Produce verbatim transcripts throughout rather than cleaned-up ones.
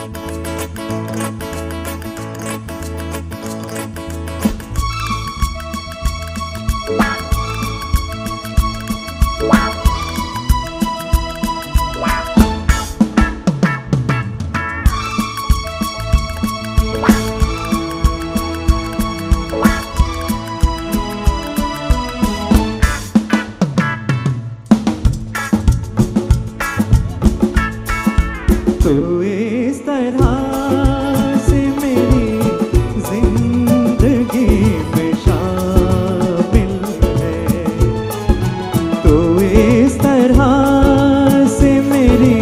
तू इस तरह से मेरी जिंदगी में शामिल है, तू इस तरह से मेरी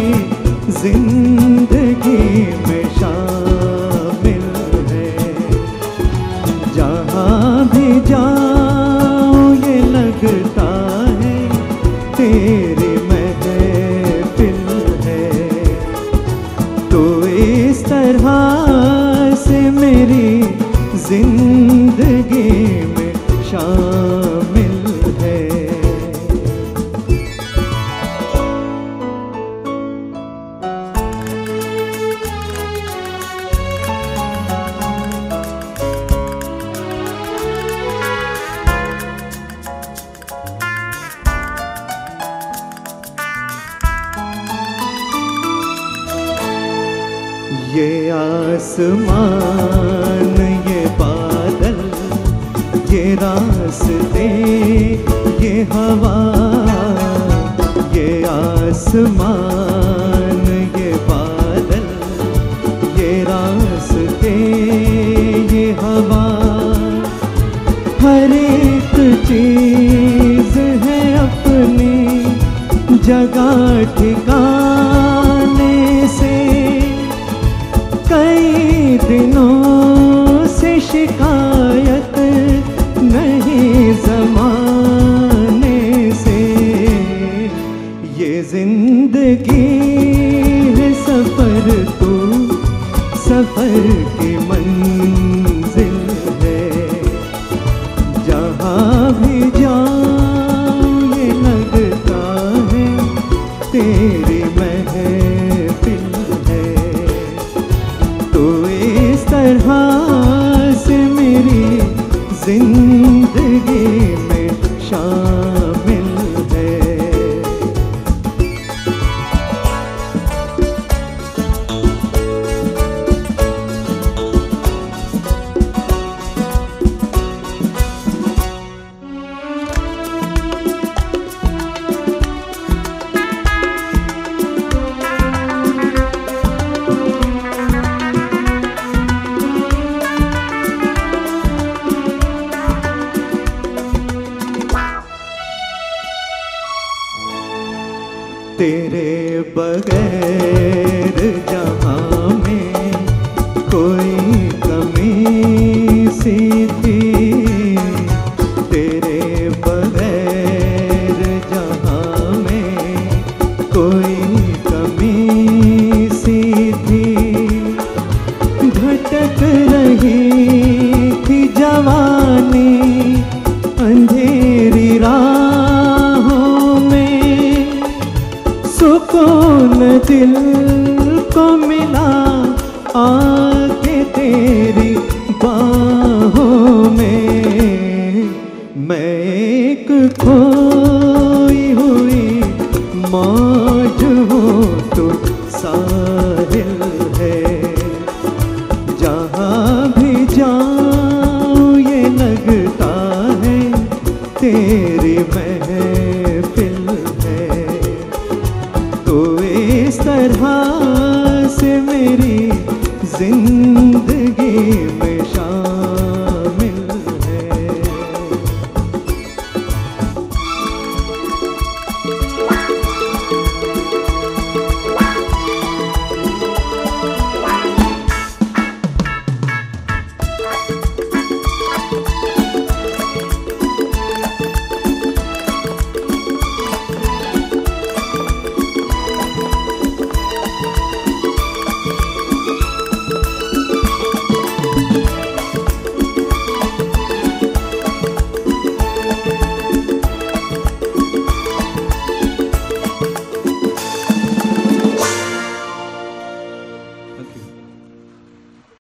जिंदगी में शामिल है। जहाँ भी जाऊँ ये लगता है तेरी इस तरह से मेरी जिंदगी में शामिल है। ये आसमान, ये बादल, ये रास्ते, ये हवा, ये आसमान, ये बादल, ये रास्ते, ये हवा, हर एक चीज है अपनी जगह ठिकाने से। कई दिनों से शिकायत नहीं ज़माने से। ये जिंदगी है सफ़र, तो सफ़र की मंजिल है। जहाँ भी जाऊँ ये लगता है तेरी महफिल है। तो इस तरह से मेरी जिंदगी में शामिल है। तेरे बगैर जहाँ में कोई कमी सी थी, तेरे बगैर जहाँ में कोई कमी सी थी। भटक रही थी जवानी अंधेरी राहों में, सुकून दिल को मिला आके तेरी बाहों में। मैं एक खोई हुई मौज हूँ, तो साहिल है। जहाँ भी जाऊँ ये लगता है तेरी महफिल है। तो इस तरह से मेरी जिंदगी में शामिल